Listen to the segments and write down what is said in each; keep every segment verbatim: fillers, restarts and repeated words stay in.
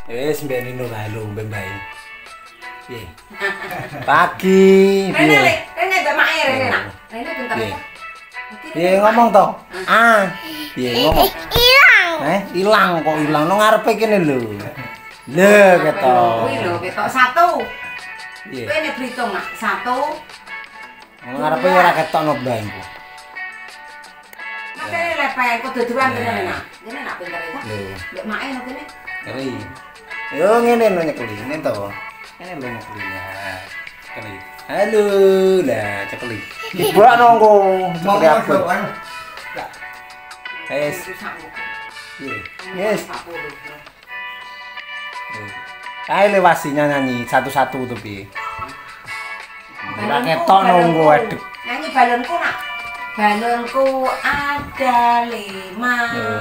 Wis mbeni nur ae lho mbek bae. Piye? Pagi. Rene le, rene mbak mak e rene nak. Rene bentar ya. Piye ngomong to? Ah. Piye ngomong? Ilang. Eh, ilang kok ilang nang ngarepe kene lho. Lho ketok. Kuwi lho ketok satu. Piye? Kowe nek berhitung nak satu. Nang ngarepe ora ketokno bae engko. Makane lepen kok dodoan kene nak. Kene nak pinter ya. Lho. Mbak mak e no kene. Keri. Yo ngene lho nyekeli, ngene to. Ngene lho nyekeli. Keri. Halo, lah cekeli. Dibak nongko. Cekeli apa? Yes. Yes. Ayo lewasi nyanyi satu-satu tuh piye. Ora ketok nongko adek. Nyanyi balonku nak. Balonku ada lima.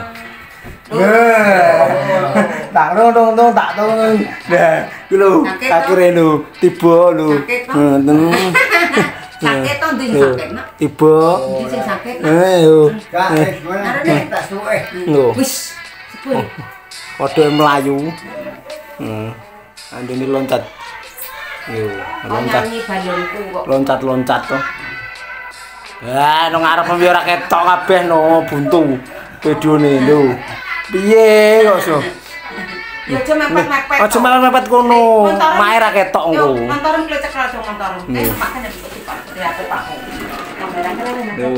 Tak dong dong dong tak dong. Nah, ku lho, akhire lho tiba lho. Ngoten. Sakit to ndi sakit nak? Tiba. Ndi sing sakit nak? Eh yo. Gak, ngono tak suwe. Lho. Wis, sepur. Padha mlayu. Heeh. Andene loncat. Yo, loncat. Nyanyi balonku kok. Loncat-loncat to. Ah, nang ngarep yo ora ketok kabeh no, buntu. Videone lho. Piye kok so? Ya aja mepet-mepet. Aja malah mepet kono. Mae ra ketok engko. Montorem ki cekel aja montorem. Eh, Pak kan bisa dipak diape Pak. Kamera kene. Lho.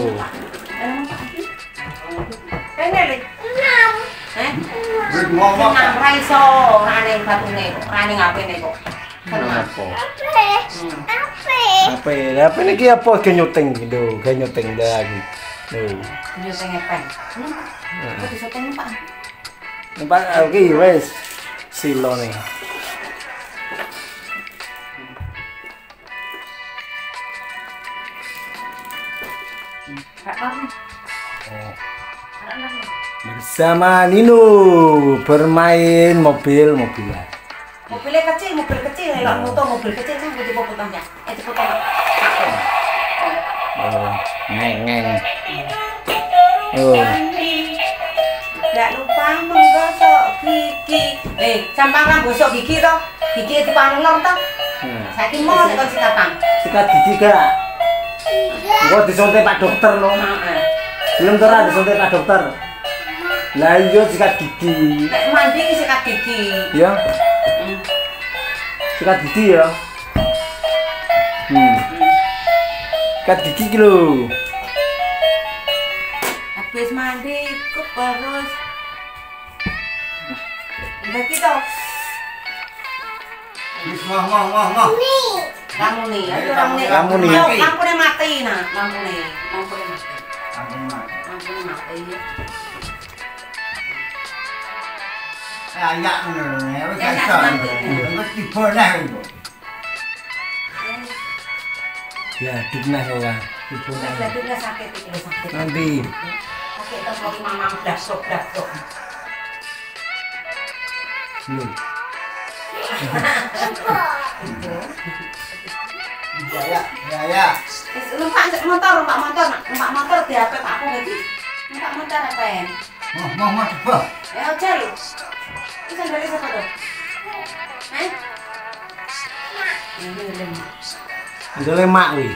Kene le. enam. Eh? Wis ngomong. Nang ra iso, ra ning batune kok, ra ning apene kok. Apa? Apa? Apa niki apa ge nyuting lho, ge nyuting lagi. Lho. Yo sing ngepen. Kok iso teng Pak? Nempak iki wis silone. Bersama Nino bermain mobil-mobilan. Mobilnya kecil, mobil kecil, elok motor mobil kecil kan kudu potongnya. Eh dipotong. Oh, ngeng ngeng. Oh. Nggak lupa menggosok gigi. Eh, sampang gosok gigi toh. Gigi dipanulur toh. Saiki mau nek sikat tang. Sikat gigi gak? Engko disuntik Pak Dokter lho. Heeh. Belum to ra disuntik Pak Dokter. Lah iya sikat gigi. Nek mandi ki sikat gigi. Ya. Sikat gigi ya. Hmm. Sikat gigi ki lho. Habis mandi kok terus. Udah gitu. Wis mah mah mah mah. Lampu nih, ayo lampu nih. Lampu nih. Lampu nih mati nah, lampu nih. Lampu nih mati. Aku mah. Lampu nih mati ya. Ayak ngono ya, wis iso. Wis tiba dah itu. Ya, diknah ora. Ibu Udah beladuknya sakit iki sakit. nanti. Oke, terus lagi mamam dasok dasok. Lho. Ya ya, ya ya. Wis numpak motor, numpak motor, numpak motor diapet aku lagi. Numpak motor apa ya? Mah mah mah tiba. Eh, ojo lu. Ini sandalnya siapa tuh? Eh? Ini lem. Ndole mak kuwi.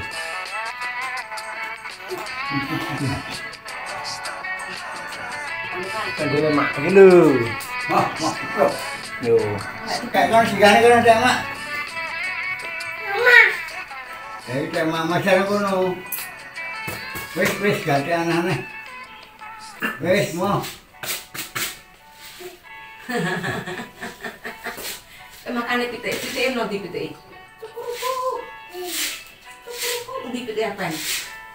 Ndole mak iki lho. Mah mah tiba. Yo. Kayak kan sigane kan ada mak. Mama. Eh, kayak mama saya kono. Wis wis ganti anane. Wis mau. Eh, makannya pitik, pitik no di pitik. Di pitik apa ini?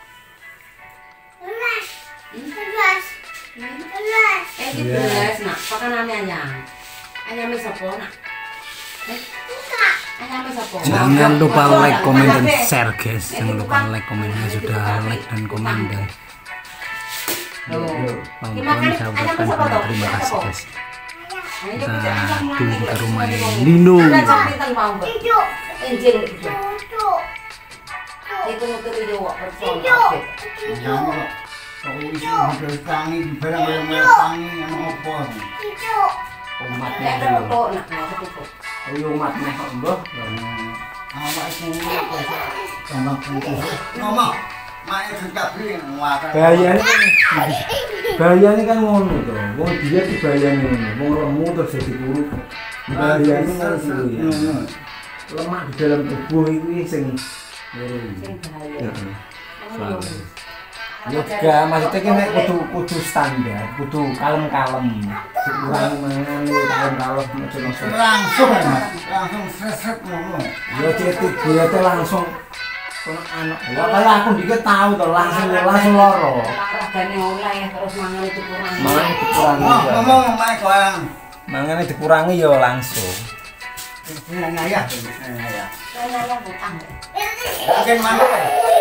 Belas. Hmm? Belas. Belas. Eh, di belas, nak. Pakanannya anyam. Anyamnya siapa, nak? Eh? Enggak. Anyamnya siapa? Jangan lupa Siapa? like, komen, dan Siapa? share guys. Eh, Jangan di lupa tukang. like, komennya sudah like dan komen dan Loh. nonton. Dimakan, Saya anyamnya ucapkan siapa tuh? terima kasih Siapa? guys. Nah, ini Kita pitik anyam dulu mana? ke rumah Nino. Ada sampitan mau nggak? Hidup. Injil itu. Hidup. Itu nutup itu wak person. Hidup. Jangan kok. Kok wis udah tangi barang-barang tangi ana opo. Hidup. Umat Nek nih. foto nak foto. Ayo umat nih mbah. Awak iku gampang penting. Ngomong. Mak iki kabeh ngwakan. Bahayane kan bahayane kan ngono to. Wong dia ki bahayane ngono. Wong lemu terus jadi buruk. Bahayane kan sih ya. Lemak di dalam tubuh itu sing Sing bahaya. Heeh. Yoga maksudnya ki nek kudu kudu standar, kudu kalem-kalem. Kurang mangan kalem-kalem aja langsung. Langsung langsung sesek ngono. Yo cetik diete langsung kono anak. Ya kaya aku dikit tahu to langsung langsung loro. Olahragane oleh terus mangan itu kurang. Mangan dikurangi. Ngomong mak koang. Mangane dikurangi yo langsung. Nang ayah. Ayah. Saya yang utang. Mungkin manuk.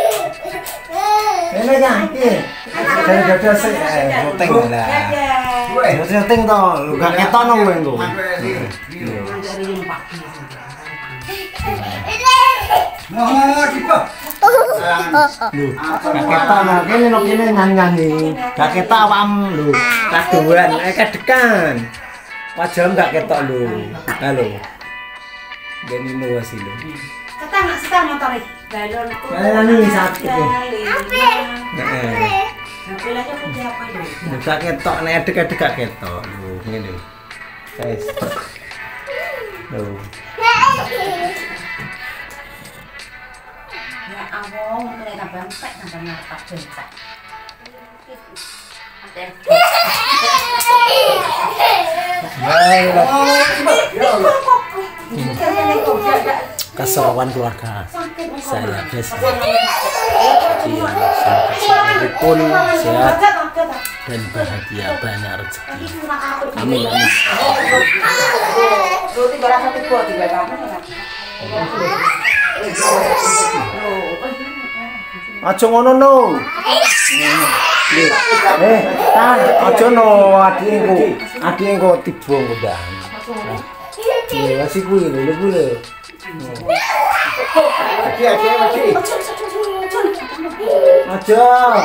Ini kan, iki. Dari dada sik eh syuting lah. Gue. Syuting to, lu gak ketono kowe engko. Mau tiba. Lho, gak ketono kene no kene nyanyi. Gak ketok awakmu lho. Kaduan, eh kadekan. Wajahmu gak ketok lho. Halo. Geni no sih lho. Kita nak setel motor iki. Balon ku. Nyanyi sakit ya. Heeh. Heeh. Mobilnya putih apa itu? Gak ketok nek adek-adek gak ketok. Lho, ngene. Guys. Lho. Ya awong mulai tambah empek tambah ngarep bentak. Keseruan keluarga saya guys. Iya, pun sehat dan bahagia banyak rezeki. Amin amin. Roti barang satu buat tiga kamu. Aja ngono no. Eh, tan, aja no adikku. Adikku tiba ngundang. Iya, masih kuwi lho, kuwi lho. Aji aji aji. Aja.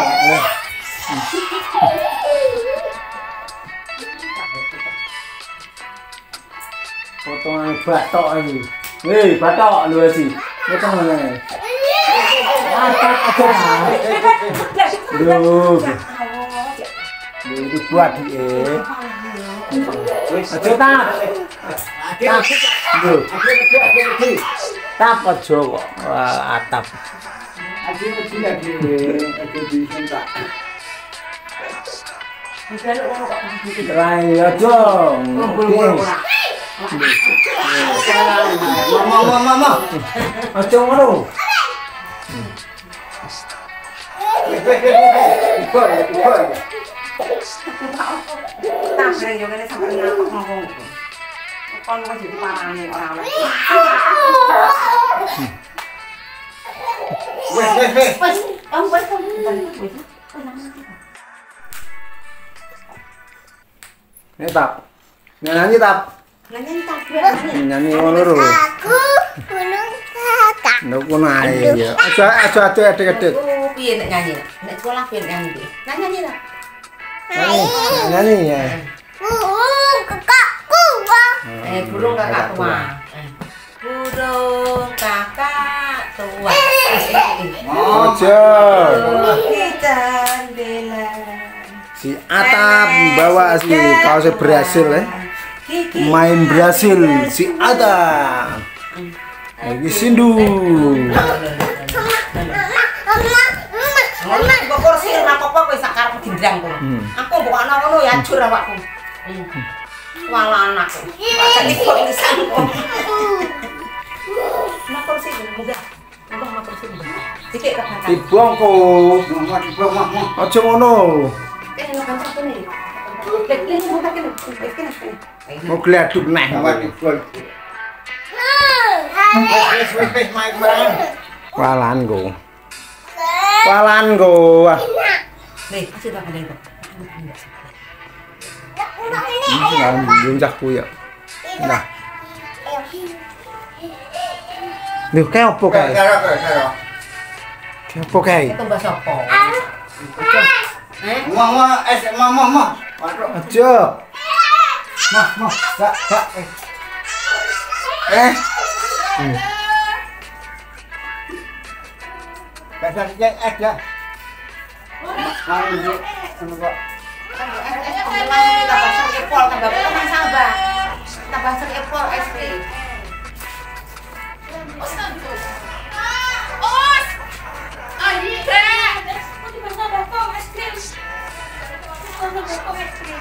Potongan batok iki. Hei, batok lho sih. Potong ngene. Atak aja. Lho. Lho dibuat iki. Aja tak. Tak. Lho. Tap aja kok. Wah, atap. Aji aji lagi. Aji bisa tak. Rai aja. Mama mama mama. Aja ngono. Ikut ikut. Tak sering yo ngene sampe ngakak ngomong. Kon kok jadi parane ora oleh. Wes wes wes. Wes, om wes kom. Ini tap. Nyanyi tap. Nanya tak berani. Nyanyi ngono lho. Aku gunung kakak. Nduk ngono ae ya. Aja aja aja adek-adek. Aku piye nek nyanyi? Nek sekolah piye nyanyi piye? Nyanyi lah. Nyanyi. Nyanyi ya. Burung kakakku. Eh, burung kakak tua. Burung kakak tua. Aja. Di jendela. Si Atap bawa si kaosnya berhasil ya. Main berhasil si Atap. Lagi sindu. Mama, kok kursi ora apa-apa kowe sak karep gendang kowe. Aku mbok ana ngono ya ajur awakku. Wala anakku. Pakai kok lisan kok. Nah kursi muga. Muga mau kursi. Dikek tak makan. Tibong ko. Mama tiba mama. Aja ngono. Kene nek kanca kene. Lek lek mau tak kene. Kene kene. Mau gleduk neh. Mama tiba. Wes wes wes main barang. Walan go. Walan go. Nih, kasih tak kene kok. Nah, bunjakku ya. Nah. Lho, kae opo kae? Karo karo. Kae opo kae? Itu mbak sopo. Eh? Mama es mama mama. Waduh. Aja. Mah, mah, gak, gak, eh. Eh. Hmm. Dasar cek es ya. Mari Bu, anu kok. Tambah ser epol, tambah teman sabar. Tambah ser epol es krim. Os kantus. Os. Ayo deh. Kok di mana ada kok es krim? Kok ada kok es krim?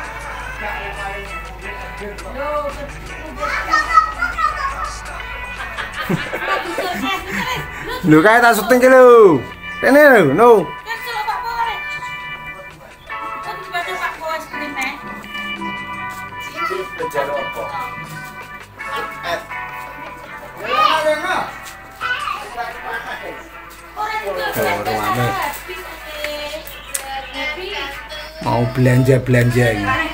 Lu kayak tak syuting ke lu. Ini lu, no. Mau belanja belanja ini.